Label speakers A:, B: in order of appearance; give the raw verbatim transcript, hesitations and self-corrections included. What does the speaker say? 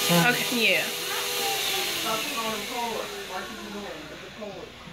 A: Okay, yeah.
B: Stop on the cord. Why keep you doing? Get the cord.